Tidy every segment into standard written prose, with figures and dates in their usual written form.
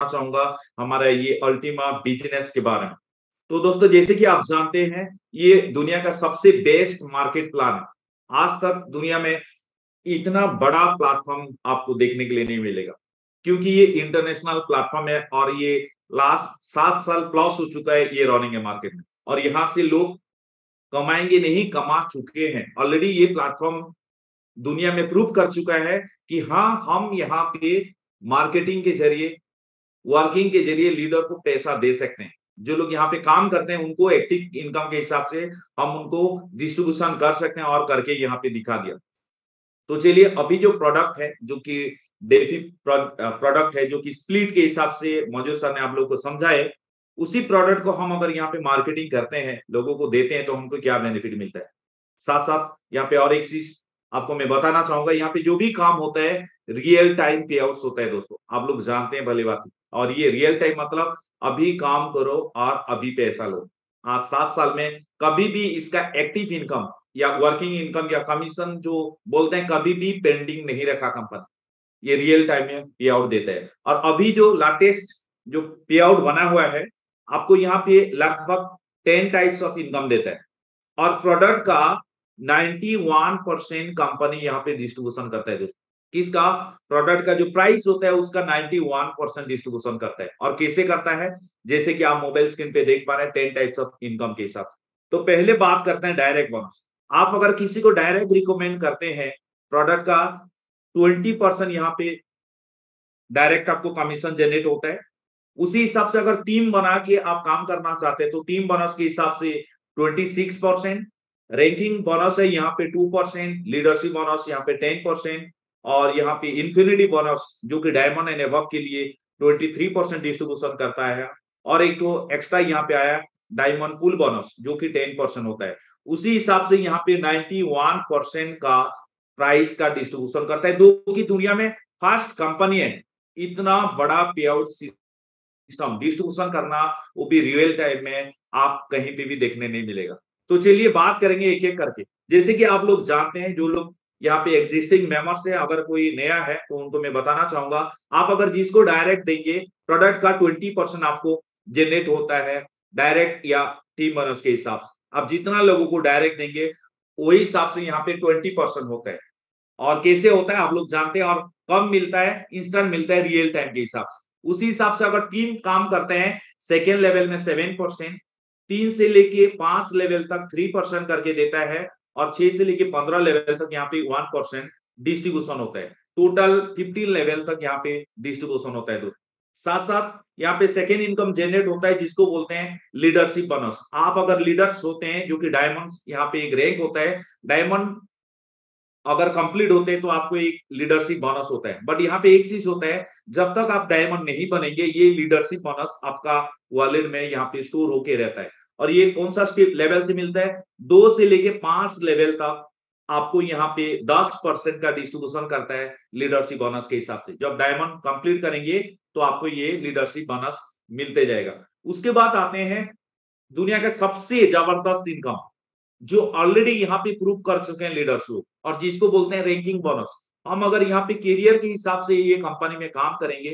चाहूंगा हमारा ये अल्टीमा बिजनेस के बारे में। तो दोस्तों, जैसे कि आप जानते हैं, ये दुनिया का सबसे बेस्ट मार्केट प्लान है। आज तक दुनिया में इतना बड़ा प्लेटफॉर्म आपको देखने के लिए नहीं मिलेगा, क्योंकि ये इंटरनेशनल प्लेटफॉर्म है और ये लास्ट 7 साल प्लस हो चुका है ये रनिंग है मार्केट में। और यहाँ से लोग कमाएंगे नहीं, कमा चुके हैं ऑलरेडी। ये प्लेटफॉर्म दुनिया में प्रूव कर चुका है कि हाँ, हम यहाँ पे मार्केटिंग के जरिए, वर्किंग के जरिए लीडर को पैसा दे सकते हैं। जो लोग यहाँ पे काम करते हैं उनको एक्टिव इनकम के हिसाब से हम उनको डिस्ट्रीब्यूशन कर सकते हैं और करके यहाँ पे दिखा दिया। तो चलिए, अभी जो प्रोडक्ट है, जो कि डेफी प्रोडक्ट है, जो कि स्प्लिट के हिसाब से मौजूद सर ने आप लोगों को समझाए, उसी प्रोडक्ट को हम अगर यहाँ पे मार्केटिंग करते हैं, लोगों को देते हैं, तो हमको क्या बेनिफिट मिलता है। साथ साथ यहाँ पे और एक चीज आपको मैं बताना चाहूंगा, यहाँ पे जो भी काम होता है रियल टाइम पे आउट्स होता है दोस्तों, आप लोग जानते हैं भली बात। और ये रियल टाइम मतलब अभी काम करो और अभी पैसा लो। आज 7 साल में कभी भी इसका एक्टिव इनकम या वर्किंग इनकम या कमीशन जो बोलते हैं, कभी भी पेंडिंग नहीं रखा कंपनी। ये रियल टाइम में पे आउट देता है। और अभी जो लेटेस्ट जो पे आउट बना हुआ है, आपको यहाँ पे लगभग 10 टाइप्स ऑफ इनकम देता है। और प्रोडक्ट का 91% कंपनी यहाँ पे डिस्ट्रीब्यूशन करता है दोस्तों। किसका? प्रोडक्ट का जो प्राइस होता है उसका 91% डिस्ट्रीब्यूशन करता है। और कैसे करता है? जैसे कि आप मोबाइल स्क्रीन पे देख पा रहे हैं, 10 टाइप्स ऑफ इनकम के हिसाब से। तो पहले बात करते हैं डायरेक्ट बोनस। आप अगर किसी को डायरेक्ट रिकमेंड करते हैं, प्रोडक्ट का 20% यहाँ पे डायरेक्ट आपको कमीशन जनरेट होता है। उसी हिसाब से अगर टीम बना के आप काम करना चाहते हैं, तो टीम बोनस के हिसाब से 26%, रैंकिंग बोनस है यहाँ पे 2%, लीडरशिप बोनस यहाँ पे 10%, और यहाँ पे इंफिनिटी बोनस जो कि डायमंड एंड अबव के लिए 23% डिस्ट्रीब्यूशन करता है। और एक तो एक्स्ट्रा यहाँ पे आया डायमंड पुल बोनस जो कि 10% होता है। उसी हिसाब से यहाँ पे 91% का प्राइस का डिस्ट्रीब्यूशन करता है, जो कि दुनिया में फर्स्ट कंपनी है इतना बड़ा पे आउट सिस्टम डिस्ट्रीब्यूशन करना, वो भी रियल टाइम में आप कहीं पे भी देखने नहीं मिलेगा। तो चलिए बात करेंगे एक एक करके। जैसे कि आप लोग जानते हैं, जो लोग यहाँ पे एग्जिस्टिंग मेंबर्स है, अगर कोई नया है तो उनको मैं बताना चाहूंगा, आप अगर जिसको डायरेक्ट देंगे, प्रोडक्ट का 20% आपको जनरेट होता है डायरेक्ट या टीम बोनस के हिसाब से। आप जितना लोगों को डायरेक्ट देंगे, वही हिसाब से यहाँ पे 20% होता है। और कैसे होता है आप लोग जानते हैं। और कब मिलता है? इंस्टेंट मिलता है, रियल टाइम के हिसाब से। उसी हिसाब से अगर टीम काम करते हैं, सेकेंड लेवल में 7%, 3 से लेके 5 लेवल तक 3% करके देता है, और 6 से लेके 15 लेवल तक यहाँ पे 1% डिस्ट्रीब्यूशन होता है। टोटल 15 लेवल तक यहाँ पे डिस्ट्रीब्यूशन होता है दोस्तों। साथ साथ यहाँ पे सेकेंड इनकम जनरेट होता है, जिसको बोलते हैं लीडरशिप बोनस। आप अगर लीडर्स होते हैं, जो कि डायमंड यहाँ पे एक रैंक होता है, डायमंड अगर कंप्लीट होते हैं तो आपको एक लीडरशिप बोनस होता है। बट यहाँ पे एक चीज होता है, जब तक आप डायमंड नहीं बनेंगे, ये लीडरशिप बोनस आपका वॉलेट में यहाँ पे स्टोर होके रहता है। और ये कौन सा स्टेप लेवल से मिलता है? 2 से लेके 5 लेवल तक आपको यहाँ पे 10% का डिस्ट्रीब्यूशन करता है लीडरशिप बोनस के हिसाब से। जब डायमंड कंप्लीट करेंगे तो आपको ये लीडरशिप बोनस मिलते जाएगा। उसके बाद आते हैं दुनिया का सबसे जबरदस्त इनकम, जो ऑलरेडी यहाँ पे प्रूव कर चुके हैं लीडर्स लोग, और जिसको बोलते हैं रैंकिंग बोनस। हम अगर यहाँ पे करियर के हिसाब से ये कंपनी में काम करेंगे,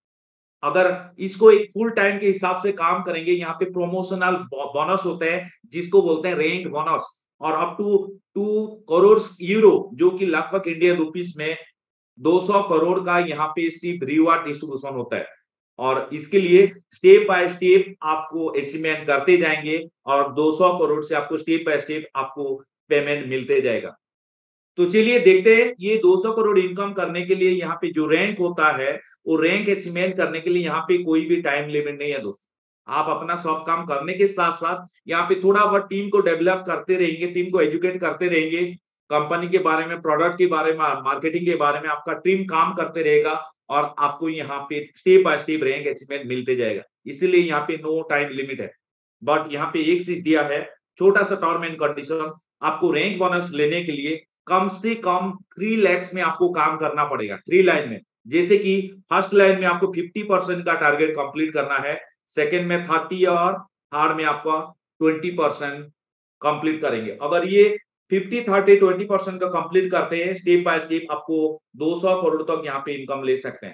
अगर इसको एक फुल टाइम के हिसाब से काम करेंगे, यहाँ पे प्रोमोशनल बोनस होता है, जिसको बोलते हैं रैंक बोनस। और अप टू 2 करोड़ यूरो, जो कि लगभग इंडियन रुपीस में 200 करोड़ का यहाँ पे सिर्फ रिवार्ड डिस्ट्रीब्यूशन होता है। और इसके लिए स्टेप बाय स्टेप आपको अचीवमेंट करते जाएंगे, और 200 करोड़ से आपको स्टेप बाय स्टेप आपको पेमेंट मिलते जाएगा। तो चलिए देखते हैं, ये 200 करोड़ इनकम करने के लिए यहाँ पे जो रैंक होता है, वो रैंक अचीवमेंट करने के लिए यहाँ पे कोई भी टाइम लिमिट नहीं है दोस्तों। आप अपना सब काम करने के साथ साथ यहाँ पे थोड़ा बहुत टीम को डेवलप करते रहेंगे, टीम को एजुकेट करते रहेंगे, कंपनी के बारे में, प्रोडक्ट के बारे में, मार्केटिंग के बारे में आपका टीम काम करते रहेगा, और आपको यहाँ पे step by step rank achievement मिलते जाएगा। इसीलिए यहाँ पे नो टाइम लिमिट है। बट यहाँ पे एक चीज दिया है, छोटा सा टर्म एंड कंडीशन, आपको रैंक बोनस लेने के लिए कम से कम 3 लाख में आपको काम करना पड़ेगा, 3 लाइन में। जैसे कि फर्स्ट लाइन में आपको 50% का टारगेट कंप्लीट करना है, सेकंड में 30, और थर्ड में आपका 20% कंप्लीट करेंगे। अगर ये 50, 30, 20% का कंप्लीट करते हैं, स्टेप बाय स्टेप आपको 200 करोड़ तक यहाँ पे इनकम ले सकते हैं।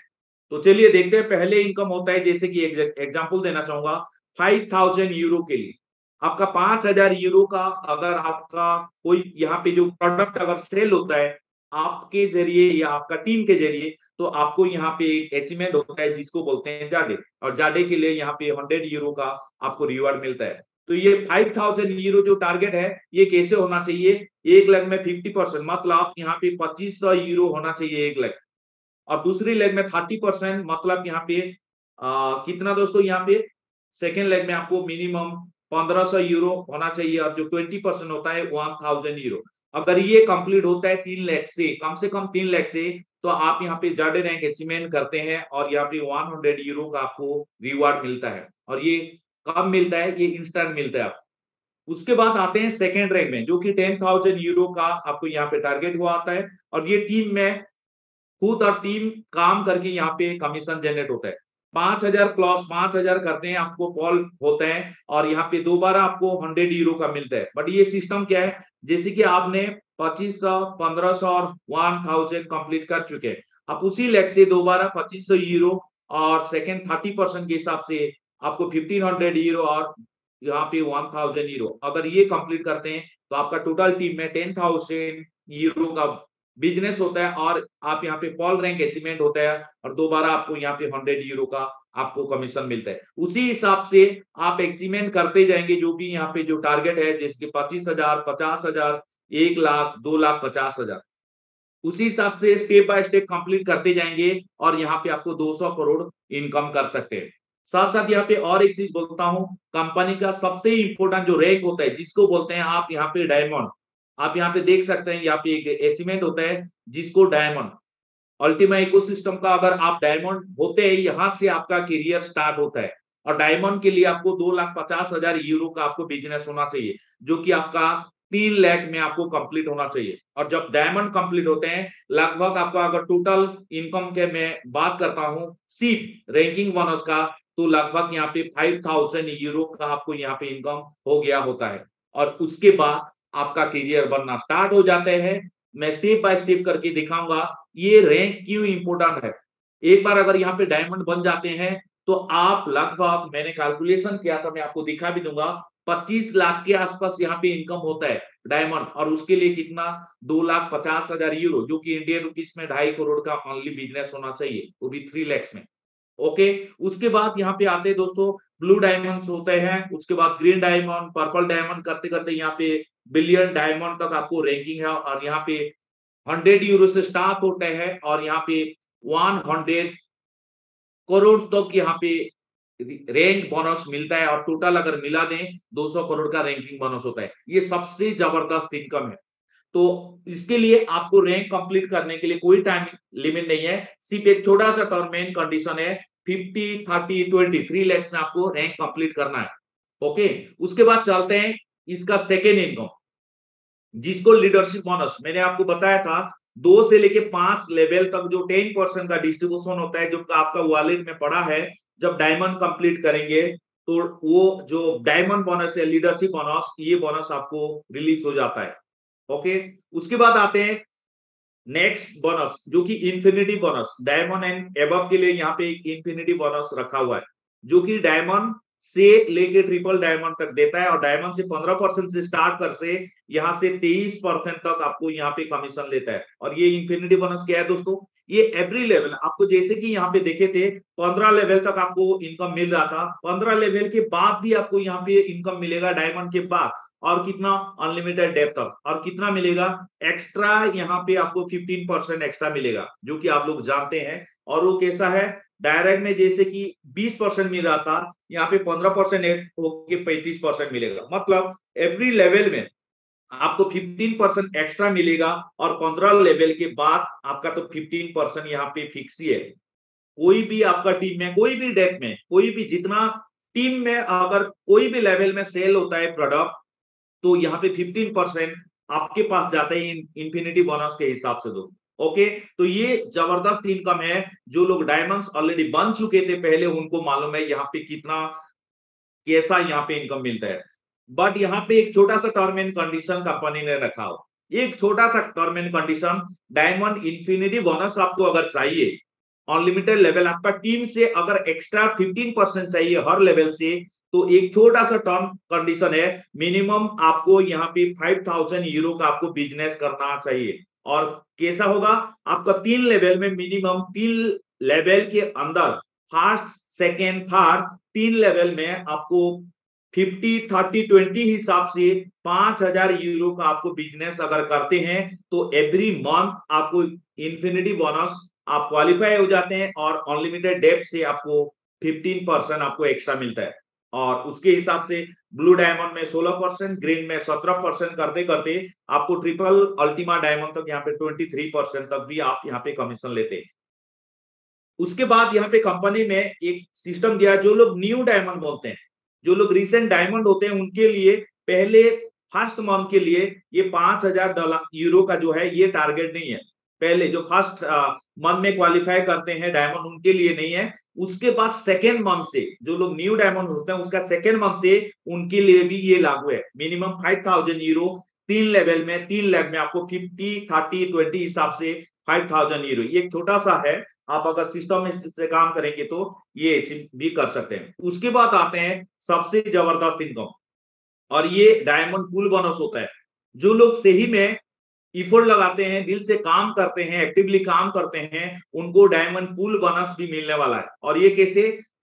तो चलिए देखते हैं। पहले इनकम होता है, जैसे कि एग्जांपल देना चाहूंगा, 5000 यूरो के लिए आपका 5000 यूरो का अगर आपका कोई यहाँ पे जो प्रोडक्ट अगर सेल होता है आपके जरिए या आपका टीम के जरिए, तो आपको यहाँ पे एक अचीवमेंट होता है जिसको बोलते हैं जाडे, और जाडे के लिए यहाँ पे 100 यूरो का आपको रिवार्ड मिलता है। तो ये 5000 यूरो जो टारगेट है ये कैसे होना चाहिए, 1 लाख में 50%, मतलब यहाँ पे 2500 यूरो होना चाहिए 1 लाख, और दूसरी लेग में 30%, मतलब यहाँ पे कितना दोस्तों, यहाँ पे सेकेंड लेग में आपको मिनिमम 1500 यूरो होना चाहिए, और जो 20% होता है 1000 यूरो। अगर ये कंप्लीट होता है 3 लाख से कम 3 लाख से, तो आप यहाँ पे जाडे रैंक अचीवमेंट करते हैं और यहाँ पे 100 यूरो का आपको रिवार्ड मिलता है। और ये कब मिलता है, ये इंस्टेंट मिलता है आपको। उसके बाद आते हैं सेकेंड रैंक में, जो कि 10,000 यूरो का आपको यहाँ पे टारगेट हुआ आता है, और ये टीम में खुद और टीम काम करके यहाँ पे कमीशन जनरेट होता है। 5000 प्लस 5000 करते हैं आपको कॉल होता है, और यहाँ पे दोबारा आपको 100 यूरो का मिलता है। बट ये सिस्टम क्या है, जैसे कि आपने 2500, 1500 और 1000 कंप्लीट कर चुके हैं, आप उसी लेग से दोबारा 2500 यूरो और सेकेंड 30% के हिसाब से आपको 1500 यूरो और यहाँ पे 1000 यूरो अगर ये कंप्लीट करते हैं, तो आपका टोटल टीम में 10,000 यूरो का बिजनेस होता है, और आप यहाँ पे पॉल रैंक अचीवमेंट होता है, और दोबारा आपको यहाँ पे 100 यूरो का आपको कमीशन मिलता है। उसी हिसाब से आप अचीवमेंट करते जाएंगे, जो भी यहाँ पे जो टारगेट है, जैसे 25,000, 50,000, 1 लाख, 2 लाख, 50,000, उसी हिसाब से स्टेप बाय स्टेप कंप्लीट करते जाएंगे, और यहाँ पे आपको 200 करोड़ इनकम कर सकते हैं। साथ साथ यहाँ पे और एक चीज बोलता हूँ, कंपनी का सबसे इंपॉर्टेंट जो रैंक होता है, जिसको बोलते हैं आप यहाँ पे डायमंड, आप यहाँ पे देख सकते हैं, यहाँ पे एक अचीवमेंट होता है जिसको डायमंड, अल्टीमा इकोसिस्टम का अगर आप डायमंड होते हैं, यहाँ से आपका करियर स्टार्ट होता है। और डायमंड के लिए आपको 2,50,000 यूरो का आपको बिजनेस होना चाहिए, जो कि आपका 3 लाख में आपको कंप्लीट होना चाहिए। और जब डायमंड कंप्लीट होते हैं, लगभग आपका अगर टोटल इनकम के मैं बात करता हूँ सिर्फ रैंकिंग बोनस का, तो लगभग यहाँ पे 5,000 यूरो का आपको यहाँ पे इनकम हो गया होता है। और उसके बाद आपका करियर बनना स्टार्ट हो जाते हैं। मैं स्टेप बाय स्टेप करके दिखाऊंगा ये रैंक क्यों इंपोर्टेंट है। एक बार अगर यहाँ पे डायमंड बन जाते हैं, तो आप लगभग, मैंने कैलकुलेशन किया था, मैं आपको दिखा भी दूंगा, 25 लाख के आसपास यहाँ पे इनकम होता है डायमंड, और उसके लिए कितना, 2,50,000 यूरो, जो कि इंडियन रुपीस में 2.5 करोड़ का ओनली बिजनेस होना चाहिए, वो भी 3 lakhs में। ओके, उसके बाद यहाँ पे आते हैं दोस्तों, ब्लू डायमंड्स होते हैं, उसके बाद ग्रीन डायमंड, पर्पल डायमंड, करते करते यहाँ पे बिलियन डायमंड तक आपको रैंकिंग है। और यहाँ पे 100 यूरो से स्टार्ट होते हैं, और यहाँ पे 100 करोड़ तक यहाँ पे रैंक बोनस मिलता है, और टोटल अगर मिला दें 200 करोड़ का रैंकिंग बोनस होता है। ये सबसे जबरदस्त इनकम है। तो इसके लिए आपको रैंक कंप्लीट करने के लिए कोई टाइम लिमिट नहीं है, सिर्फ एक छोटा सा टर्म एंड कंडीशन है, 50, 30, 20, 3 lakhs में आपको रैंक कंप्लीट करना है। ओके, उसके बाद चलते हैं इसका सेकेंड इनकम, जिसको लीडरशिप बोनस, मैंने आपको बताया था 2 से लेके 5 लेवल तक जो 10% का डिस्ट्रीब्यूशन होता है, जो आपका वॉलेट में पड़ा है, जब डायमंड कंप्लीट करेंगे, तो वो जो डायमंड बोनस है, लीडरशिप बोनस, ये बोनस आपको रिलीज हो जाता है। ओके, उसके बाद आते हैं नेक्स्ट बोनस, जो कि infinity bonus, diamond and above के लिए यहाँ पे एक इंफिनिटी बोनस रखा हुआ है, जो कि डायमंड से लेके ट्रिपल डायमंड तक देता है, और डायमंड से 15% से स्टार्ट करके यहाँ से 23% तक आपको यहाँ पे कमीशन लेता है। और ये इंफिनिटी बोनस क्या है दोस्तों, ये एवरी लेवल आपको, जैसे कि यहाँ पे देखे थे 15 लेवल तक आपको इनकम मिल रहा था, 15 लेवल के बाद भी आपको यहाँ पे इनकम मिलेगा डायमंड के बाद, और कितना, अनलिमिटेड डेप्थ तक, और कितना मिलेगा एक्स्ट्रा, यहाँ पे आपको 15% एक्स्ट्रा मिलेगा, जो कि आप लोग जानते हैं। और वो कैसा है, डायरेक्ट में जैसे कि 20% मिल रहा था, यहाँ पे 15% होके 35% मिलेगा, मतलब एवरी लेवल में आपको 15% एक्स्ट्रा मिलेगा, और 15 लेवल के बाद आपका तो 15% यहाँ पे फिक्स ही है। कोई भी आपका टीम में, कोई भी डेथ में, कोई भी, जितना टीम में अगर कोई भी लेवल में सेल होता है प्रोडक्ट, तो यहाँ पे 15% आपके पास जाता है इंफिनिटी बोनस के हिसाब से दोस्तों। ओके, तो ये जबरदस्त इनकम है, जो लोग डायमंड्स ऑलरेडी बन चुके थे पहले, उनको मालूम है यहाँ पे कितना, कैसा यहाँ पे इनकम मिलता है। बट यहाँ पे एक छोटा सा टर्म एंड कंडीशन कंपनी ने रखा हो, एक छोटा सा term and condition, diamond infinity bonus आपको अगर चाहिए, अनलिमिटेड लेवल, आपका टीम से अगर एक्स्ट्रा 15% चाहिए हर लेवल से, तो एक छोटा सा टर्म कंडीशन है, मिनिमम आपको यहाँ पे 5000 यूरो का आपको बिजनेस करना चाहिए। और कैसा होगा, आपका 3 लेवल में मिनिमम 3 लेवल के अंदर फर्स्ट सेकेंड थर्ड 3 लेवल में आपको 50 30 20 हिसाब से 5000 यूरो का आपको बिजनेस अगर करते हैं तो एवरी मंथ आपको इन्फिनिटी बोनस आप क्वालिफाई हो जाते हैं और अनलिमिटेड डेप्थ से आपको 15% आपको एक्स्ट्रा मिलता है। और उसके हिसाब से ब्लू डायमंड में 16%, ग्रीन में 17% करते करते आपको ट्रिपल अल्टीमा डायमंड तक यहाँ पे 23% तक भी आप यहाँ पे कमीशन लेते हैं। उसके बाद यहाँ पे कंपनी में एक सिस्टम दिया, जो लोग न्यू डायमंड बोलते हैं, जो लोग रिसेंट डायमंड होते हैं, उनके लिए पहले फर्स्ट मंथ के लिए ये $5000 का जो है ये टारगेट नहीं है। पहले जो फर्स्ट मंथ में क्वालिफाई करते हैं डायमंड, उनके लिए नहीं है। उसके बाद सेकेंड मंथ से जो लोग न्यू डायमंड होते हैं, उसका सेकेंड मंथ से उनके लिए भी ये लागू है। मिनिमम 5000 यूरो 3 लेवल में 3 लाख में आपको 50 30 20 हिसाब से 5000 यूरो। ये छोटा सा है, आप अगर सिस्टम से काम करेंगे तो ये भी कर सकते हैं। उसके बाद आते हैं सबसे जबरदस्त इनकम, और ये डायमंड पूल बोनस होता है। जो लोग सही में इफोर्ट लगाते हैं, दिल से काम करते हैं, एक्टिवली काम करते हैं, उनको डायमंड पूल बोनस भी मिलने वाला है। और ये कैसे,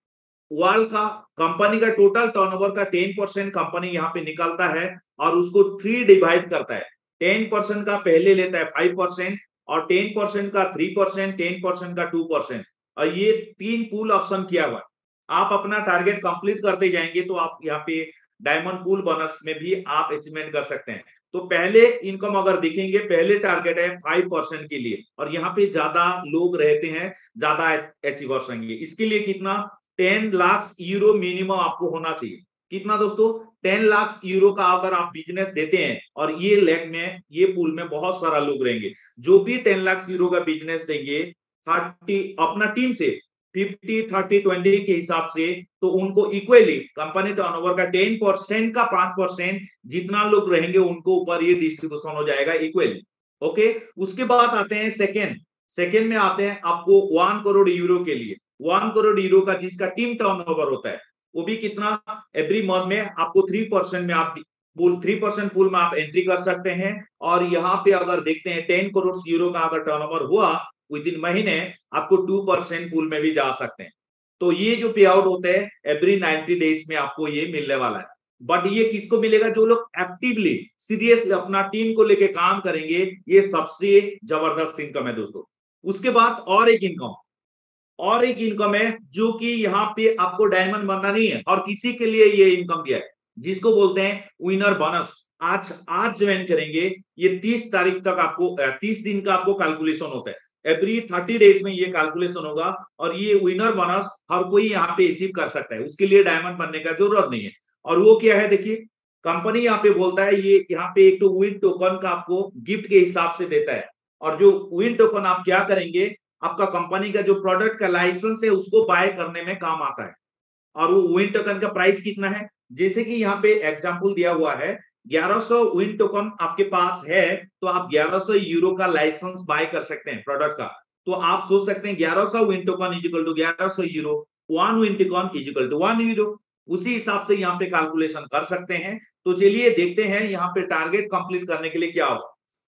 वर्ल्ड का कंपनी का टोटल टर्नओवर का 10% कंपनी यहाँ पे निकलता है और उसको 3 डिवाइड करता है। 10% का पहले लेता है 5% और 10% का 3%, 10% का 2%, और ये 3 पूल ऑप्शन किया हुआ है। आप अपना टारगेट कंप्लीट करते जाएंगे तो आप यहाँ पे डायमंड पूल बोनस में भी आप अचीवमेंट कर सकते हैं। तो पहले इनकम अगर देखेंगे, पहले टारगेट है 5% के लिए, और यहाँ पे ज्यादा लोग रहते हैं, ज्यादा अचीवर्स होंगे। इसके लिए कितना, 10 लाख यूरो मिनिमम आपको होना चाहिए। कितना दोस्तों, 10 लाख यूरो का अगर आप बिजनेस देते हैं, और ये लेग में ये पूल में बहुत सारा लोग रहेंगे, जो भी 10 लाख यूरो का बिजनेस देंगे 30 अपना टीम से 50 30 20 के हिसाब से, तो उनको इक्वली कंपनी टर्नओवर का 10% का 5% जितना लोग रहेंगे उनको ऊपर ये डिस्ट्रीब्यूशन हो जाएगा इक्वली। ओके, उसके बाद आते हैं सेकेंड में आते हैं आपको 1 करोड़ यूरो के लिए। 1 करोड़ यूरो का जिसका टीम टर्नओवर होता है, वो भी कितना, एवरी मंथ में आपको 3% में आप 3% पूल में आप एंट्री कर सकते हैं। और यहाँ पे अगर देखते हैं 10 करोड़ यूरो का अगर टर्नओवर हुआ विद इन महीने, आपको 2% पूल में भी जा सकते हैं। तो ये जो पे आउट होता है एवरी 90 डेज में आपको ये मिलने वाला है। बट ये किसको मिलेगा, जो लोग एक्टिवली सीरियसली अपना टीम को लेके काम करेंगे, ये सबसे जबरदस्त इनकम है दोस्तों। उसके बाद और एक इनकम है जो कि यहाँ पे आपको डायमंड बनना नहीं है, और किसी के लिए ये इनकम दिया है, जिसको बोलते हैं विनर बोनस। आज ज्वाइन करेंगे, ये 30 तारीख तक आपको 30 दिन का आपको कैलकुलेशन होता है। एवरी 30 डेज में ये कैलकुलेशन होगा, और ये विनर बोनस हर कोई यहाँ पे अचीव कर सकता है, उसके लिए डायमंड बनने का जरूरत नहीं है। और वो क्या है, देखिए कंपनी यहाँ पे बोलता है, ये यहाँ पे एक तो विन टोकन का आपको गिफ्ट के हिसाब से देता है। और जो विन टोकन आप क्या करेंगे, आपका कंपनी का जो प्रोडक्ट का लाइसेंस है उसको बाय करने में काम आता है। और वो विन टोकन का प्राइस कितना है, जैसे कि यहाँ पे एग्जांपल दिया हुआ है, 1100 विन टोकन आपके पास है, तो आप 1100 यूरो का लाइसेंस बाय कर सकते हैं प्रोडक्ट का। तो आप सोच सकते हैं 1100 win token is equal to 1100 euro, 1 win token is equal to 1 euro. उसी हिसाब से यहाँ पे कैलकुलेशन कर सकते हैं। तो चलिए देखते हैं यहाँ पे टारगेट कंप्लीट करने के लिए क्या होगा।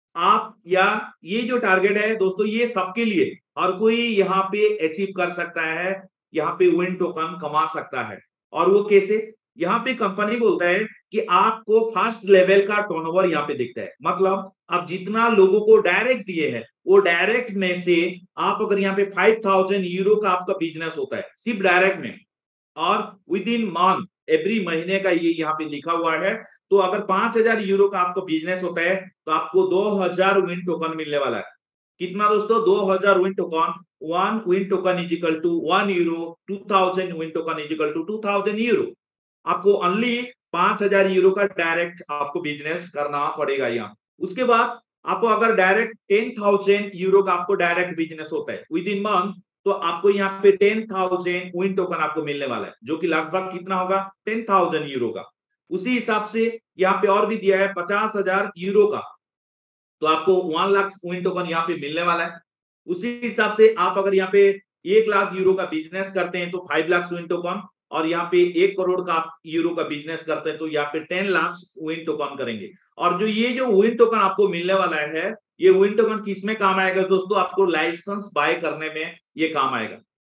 आप या ये जो टारगेट है दोस्तों, ये सबके लिए, हर कोई यहाँ पे अचीव कर सकता है, यहाँ पे विन टोकन कमा सकता है। और वो कैसे, यहाँ पे कंपनी बोलता है कि आपको फर्स्ट लेवल का टर्नओवर यहाँ पे दिखता है, मतलब आप जितना लोगों को डायरेक्ट दिए हैं, वो डायरेक्ट में से आप अगर यहाँ पे 5000 यूरो का आपका बिजनेस होता है सिर्फ डायरेक्ट में, और विद इन मंथ एवरी महीने का ये यहाँ पे लिखा हुआ है, तो अगर 5000 यूरो का आपका बिजनेस होता है तो आपको 2000 विन टोकन मिलने वाला है। कितना दोस्तों, 2000 win token. 1 win token is equal to 1 euro, 2000 win token is equal to 2000 euro. आपको ओनली 5000 यूरो का डायरेक्ट आपको बिजनेस करना पड़ेगा यहाँ। उसके बाद आपको अगर डायरेक्ट 10,000 यूरो का आपको डायरेक्ट बिजनेस होता है विद इन मंथ, तो आपको यहाँ पे 10,000 विन टोकन आपको मिलने वाला है, जो कि लगभग कितना होगा, 10,000 यूरो का। उसी हिसाब से यहाँ पे और भी दिया है 50,000 यूरो का, तो आपको 1 लाख विन टोकन यहाँ पे मिलने वाला है। उसी हिसाब से आप अगर यहाँ पे 1 लाख यूरो का बिजनेस करते हैं तो 5 लाख विन टोकन, और यहाँ पे 1 करोड़ का यूरो का बिजनेस करते हैं तो यहाँ पे 10 लाख विन टोकन करेंगे। और जो विन टोकन आपको मिलने वाला है, ये विन टोकन किस में काम आएगा दोस्तों? आपको लाइसेंस बाय करने में ये काम आएगा।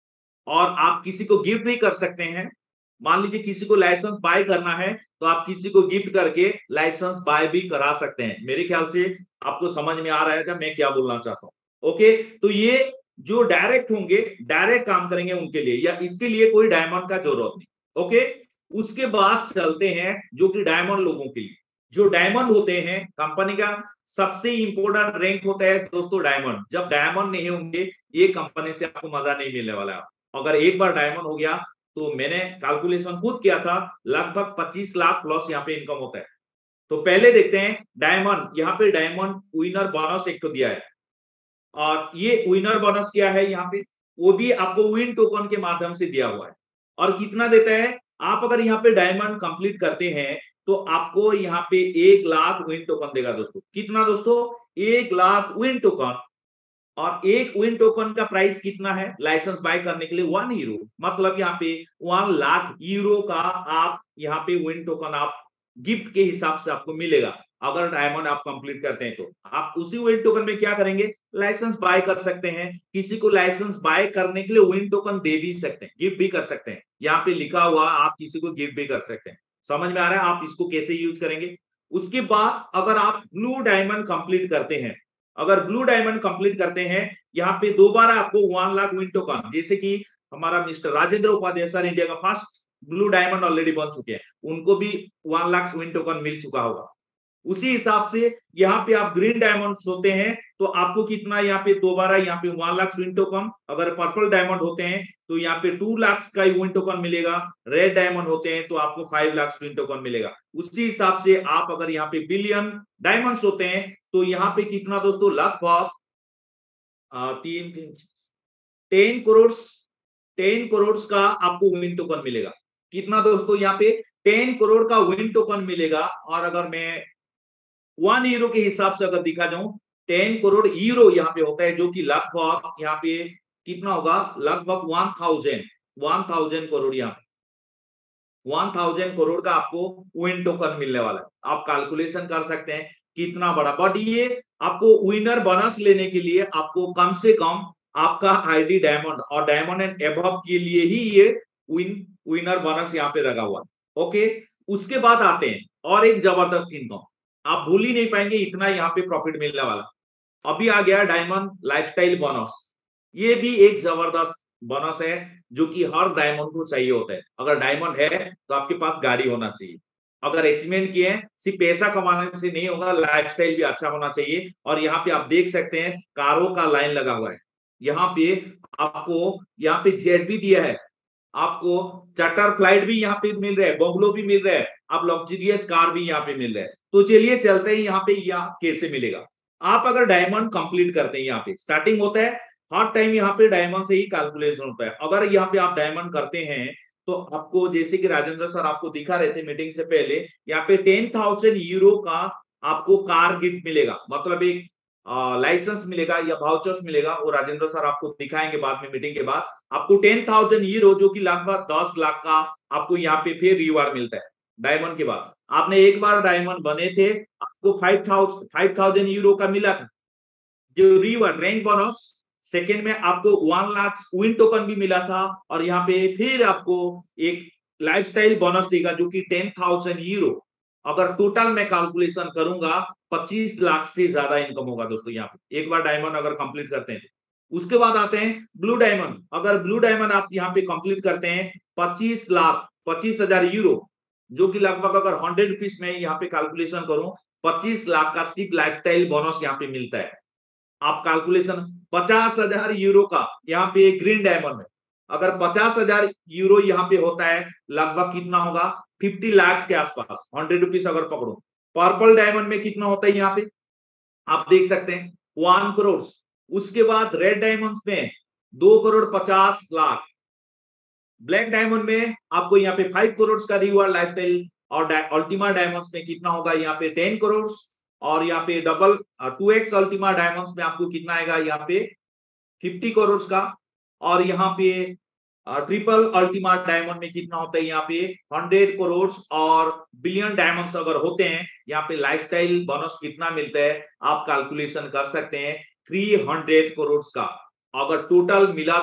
और आप किसी को गिफ्ट भी कर सकते हैं। मान लीजिए किसी को लाइसेंस बाय करना है तो आप किसी को गिफ्ट करके लाइसेंस बाय भी करा सकते हैं। मेरे ख्याल से आपको समझ में आ रहा है मैं क्या बोलना चाहता हूं। ओके, तो ये जो डायरेक्ट होंगे, डायरेक्ट काम करेंगे उनके लिए, या इसके लिए कोई डायमंड का जरूरत नहीं। ओके, उसके बाद चलते हैं जो कि डायमंड लोगों के लिए। जो डायमंड होते हैं, कंपनी का सबसे इंपोर्टेंट रैंक होता है दोस्तों डायमंड। जब डायमंड नहीं होंगे, ये कंपनी से आपको मजा नहीं मिलने वाला है। अगर एक बार डायमंड हो गया तो मैंने कैलकुलेशन खुद किया था, लगभग 25 लाख प्लस यहाँ पे इनकम होता है। तो पहले देखते हैं डायमंड। यहाँ पे डायमंड विनर बोनस एक तो दिया है, और ये विनर बोनस क्या है यहाँ पे, वो भी आपको विन टोकन के माध्यम से दिया हुआ है। और कितना देता है? आप अगर यहाँ पे डायमंड कंप्लीट करते हैं तो आपको यहाँ पे 1 लाख विन टोकन देगा दोस्तों। कितना दोस्तों? 1 लाख विन टोकन। और एक विन टोकन का प्राइस कितना है लाइसेंस बाय करने के लिए? 1 यूरो। मतलब यहाँ पे 1 लाख यूरो का आप यहाँ पे विन टोकन आप गिफ्ट के हिसाब से आपको मिलेगा। अगर डायमंड आप कंप्लीट करते हैं तो आप उसी विन टोकन में क्या करेंगे? लाइसेंस बाय कर सकते हैं। किसी को लाइसेंस बाय करने के लिए विन टोकन दे भी सकते हैं, गिफ्ट भी कर सकते हैं। यहाँ पे लिखा हुआ आप किसी को गिफ्ट भी कर सकते हैं। समझ में आ रहा है आप इसको कैसे यूज करेंगे? उसके बाद अगर आप ब्लू डायमंड कंप्लीट करते हैं, अगर ब्लू डायमंड कंप्लीट करते हैं, यहाँ पे दोबारा आपको 1 लाख विन टोकन, जैसे कि हमारा mister Rajendra Upadhyay sir India का फर्स्ट ब्लू डायमंड ऑलरेडी बन चुके हैं, उनको भी 1 लाख विन टोकन मिल चुका होगा। उसी हिसाब से यहाँ पे आप ग्रीन डायमंड होते हैं तो आपको कितना यहाँ पे दोबारा यहाँ पे 1 लाख विन टोकन। अगर पर्पल डायमंड होते हैं तो यहाँ पे 2 लाख का विन टोकन मिलेगा। रेड डायमंड होते हैं तो आपको 5 लाख विन टोकन मिलेगा। उसी हिसाब से आप अगर यहाँ पे बिलियन डायमंड्स होते हैं तो यहाँ पे कितना दोस्तों? लगभग 10 करोड़, 10 करोड़ का आपको विन टोकन मिलेगा। कितना दोस्तों? यहाँ पे 10 करोड़ का विन टोकन मिलेगा। और अगर मैं 1 यूरो के हिसाब से अगर दिखा जाऊं, 10 करोड़ यूरो यहाँ पे होता है, जो कि लगभग यहाँ पे कितना होगा? लगभग 1000 करोड़। यहाँ 1000 करोड़ का आपको विन टोकन मिलने वाला है। आप कैलकुलेशन कर सकते हैं कितना बड़ा। बट ये आपको विनर बोनस लेने के लिए आपको कम से कम आपका आईडी डायमंड और डायमंड एंड एबव के लिए ही ये विनर बोनस यहाँ पे लगा हुआ है। ओके, उसके बाद आते हैं और एक जबरदस्त इनकम, आप भूल ही नहीं पाएंगे इतना यहाँ पे प्रॉफिट मिलने वाला। अभी आ गया डायमंड लाइफस्टाइल बोनस। ये भी एक जबरदस्त बोनस है जो कि हर डायमंड को चाहिए होता है। अगर डायमंड है तो आपके पास गाड़ी होना चाहिए। अगर अचीवमेंट किए हैं, सिर्फ पैसा कमाने से नहीं होगा, लाइफस्टाइल भी अच्छा होना चाहिए। और यहाँ पे आप देख सकते हैं कारों का लाइन लगा हुआ है। यहाँ पे आपको यहाँ पे जेट भी दिया है, आपको चार्टर फ्लाइट भी यहाँ पे मिल रहा है, बंगलो भी मिल रहा है, आप लग्जरियस कार भी यहाँ पे मिल रहा है। तो चलिए चलते हैं यहाँ पे यहाँ कैसे मिलेगा। आप अगर डायमंड कंप्लीट करते हैं, यहाँ पे स्टार्टिंग होता है हर टाइम, यहाँ पे डायमंड से ही कैलकुलेशन होता है। अगर यहाँ पे आप डायमंड करते हैं तो आपको, जैसे कि राजेंद्र सर आपको दिखा रहे थे मीटिंग से पहले, यहाँ पे 10,000 यूरो का आपको कार गिफ्ट मिलेगा। मतलब एक लाइसेंस मिलेगा या वाउचर्स मिलेगा, वो राजेंद्र सर आपको दिखाएंगे बाद में मीटिंग के बाद। आपको 10,000 यूरो जो कि लगभग 10 लाख का आपको यहाँ पे फिर रिवार्ड मिलता है डायमंड के बाद। आपने एक बार डायमंड बने थे, आपको 5,000 यूरो का मिला था जो रिवार्ड रैंक बोनस। सेकेंड में आपको 1 लाख विन टोकन भी मिला था। और यहाँ पे फिर आपको एक लाइफस्टाइल बोनस देगा जो कि 10,000 यूरो। अगर टोटल मैं कैलकुलेशन करूंगा 25 लाख से ज्यादा इनकम होगा दोस्तों यहाँ पे, एक बार डायमंड अगर कंप्लीट करते हैं। उसके बाद आते हैं ब्लू डायमंड। अगर ब्लू डायमंड आप यहाँ पे कंप्लीट करते हैं, 25,25,000 यूरो, जो कि लगभग अगर 100 रुपीज में यहाँ पे कैलकुलेशन करूं, 25 लाख का सिर्फ लाइफस्टाइल बोनस यहाँ पे मिलता है। आप कैलकुलेशन 50,000 यूरो का यहाँ पे ग्रीन डायमंड है, अगर 50,000 यूरो यहाँ पे होता है, लगभग कितना होगा? 50 लाख के आसपास, 100 रुपीज अगर पकड़ो। पर्पल डायमंड में कितना होता है यहाँ पे आप देख सकते हैं, 1 करोड़। उसके बाद रेड डायमंड में 2,50,00,000। ब्लैक डायमंड में आपको यहाँ पे 5 करोड़ का रिवार्ड लाइफस्टाइल। और अल्टीमा डायमंड्स में कितना होगा यहाँ पे? 10 करोड़। और यहाँ पे डबल 2x अल्टीमा डायमंड्स में आपको कितना आएगा? यहाँ पे 50 करोड़ का। और यहाँ पे ट्रिपल अल्टीमा डायमंड में कितना होता है, यहाँ पे 100 करोड़ और बिलियन डायमंड्स अगर होते हैं, यहाँ पे लाइफस्टाइल बोनस कितना मिलता है आप कैलकुलेशन कर सकते हैं, 300 करोड़ का अगर टोटल मिला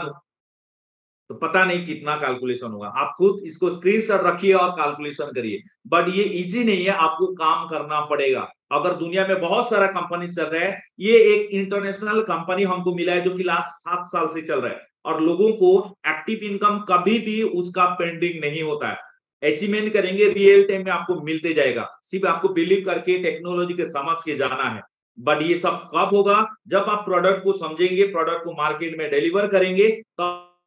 तो पता नहीं कितना कैलकुलेशन होगा। आप खुद इसको स्क्रीनशॉट रखिए और कैलकुलेशन करिए। बट ये इजी नहीं है, आपको काम करना पड़ेगा। अगर दुनिया में बहुत सारा कंपनी चल रहा है, ये एक इंटरनेशनल कंपनी हमको मिला है जो कि लास्ट 7 साल से चल रहा है और लोगों को एक्टिव इनकम कभी भी उसका पेंडिंग नहीं होता है। अचीवमेंट करेंगे, रियल टाइम में आपको मिलते जाएगा। सिर्फ आपको बिलीव करके टेक्नोलॉजी के समझ के जाना है। बट ये सब कब होगा, जब आप प्रोडक्ट को समझेंगे, प्रोडक्ट को मार्केट में डिलीवर करेंगे, तो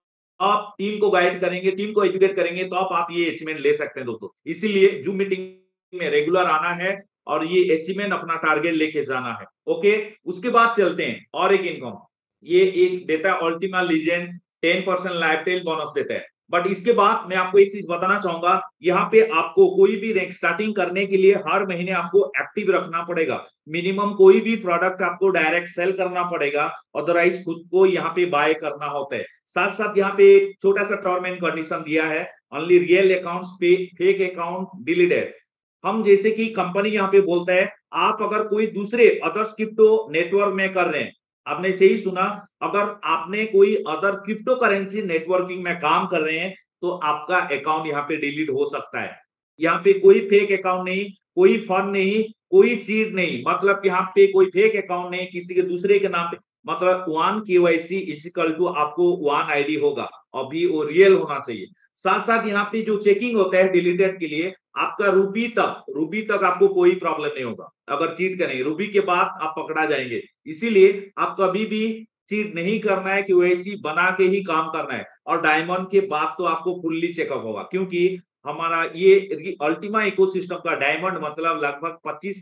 आप टीम को गाइड करेंगे, टीम को एजुकेट करेंगे, तो आप ये अचीवमेंट ले सकते हैं दोस्तों। इसीलिए जूम मीटिंग में रेगुलर आना है और ये अचीवमेंट अपना टारगेट लेके जाना है। ओके, उसके बाद चलते हैं और एक इनकम, ये एक देता है अल्टीमा लीजेंड, 10% लाइफटाइल बोनस देता है। बट इसके बाद मैं आपको एक चीज बताना चाहूंगा, यहाँ पे आपको कोई भी रैंक स्टार्टिंग करने के लिए हर महीने आपको एक्टिव रखना पड़ेगा। मिनिमम कोई भी प्रोडक्ट आपको डायरेक्ट सेल करना पड़ेगा, अदरवाइज खुद को यहाँ पे बाय करना होता है। साथ साथ यहाँ पे एक छोटा सा टर्म एंड कंडीशन दिया है, ओनली रियल अकाउंट्स पे फेक अकाउंट डिलीटेड। हम जैसे कि कंपनी यहाँ पे बोलता है, आप अगर कोई दूसरे अदर क्रिप्टो नेटवर्क में कर रहे हैं, आपने सही सुना, अगर आपने कोई अदर क्रिप्टो करेंसी नेटवर्किंग में काम कर रहे हैं तो आपका अकाउंट यहाँ पे डिलीट हो सकता है। यहाँ पे कोई फेक अकाउंट नहीं, कोई फंड नहीं, कोई चीज नहीं, मतलब यहाँ पे कोई फेक अकाउंट नहीं किसी के दूसरे के नाम पे, मतलब 1 KYC इक्वल टू आपको 1 ID होगा, अभी वो रियल होना चाहिए। साथ साथ यहाँ पे जो चेकिंग होता है डिलीटेड के लिए, आपका रूबी तक आपको कोई प्रॉब्लम नहीं होगा। अगर चीट करेंगे रूबी के बाद आप पकड़ा जाएंगे। इसीलिए आप कभी भी चीट नहीं करना है, KYC बना के ही काम करना है। और डायमंड के बाद तो आपको फुल्ली चेकअप होगा, क्योंकि हमारा ये अल्टीमा इकोसिस्टम का डायमंड मतलब लगभग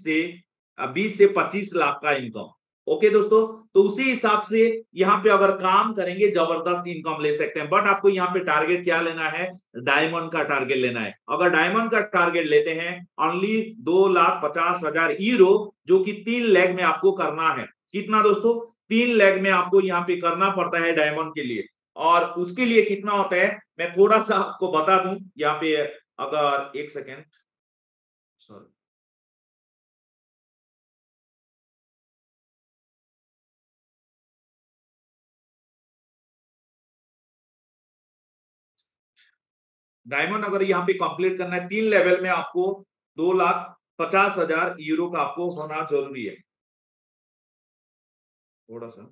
20 से 25 लाख का इनकम। ओके दोस्तों, तो उसी हिसाब से यहाँ पे अगर काम करेंगे जबरदस्त इनकम ले सकते हैं। बट आपको यहाँ पे टारगेट क्या लेना है, डायमंड का टारगेट लेना है। अगर डायमंड का टारगेट लेते हैं ओनली 2,50,000 यूरो, जो कि 3 लेग में आपको करना है। कितना दोस्तों, 3 लेग में आपको यहाँ पे करना पड़ता है डायमंड के लिए। और उसके लिए कितना होता है मैं थोड़ा सा आपको बता दूं यहाँ पे, अगर एक सेकेंड, सॉरी, डायमंड अगर यहाँ पे कंप्लीट करना है 3 लेवल में, आपको 2,50,000 यूरो का आपको होना जरूरी है। थोड़ा सा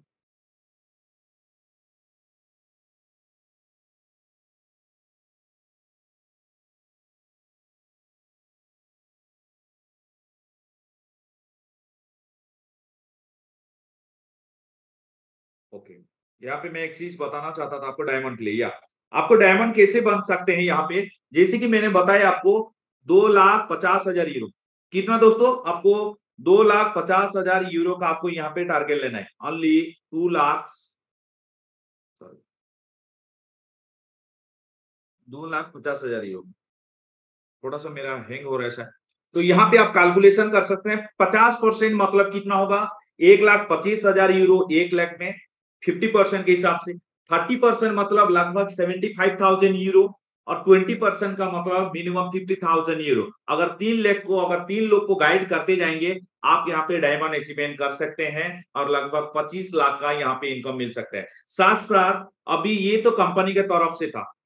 ओके, यहाँ पे मैं एक चीज बताना चाहता था आपको डायमंड के लिए, या आपको डायमंड कैसे बन सकते हैं यहाँ पे, जैसे कि मैंने बताया आपको 2,50,000 यूरो। कितना दोस्तों, आपको 2,50,000 यूरो का आपको यहाँ पे टारगेट लेना है। Only 2 lakh, sorry, 2,50,000 euro. थोड़ा सा मेरा हैंग हो रहा है शायद। तो यहाँ पे आप कैलकुलेशन कर सकते हैं, 50% मतलब कितना होगा, 1,25,000 यूरो 1 लाख में 50% के हिसाब से। 30% मतलब लगभग 75,000 यूरो और 20% का मतलब मिनिमम 50,000 यूरो। अगर 3 लोग को गाइड करते जाएंगे, आप यहाँ पे डायमंड अचीवमेंट कर सकते हैं और लगभग 25 लाख का यहाँ पे इनकम मिल सकता है। साथ साथ अभी ये तो कंपनी के तरफ से था,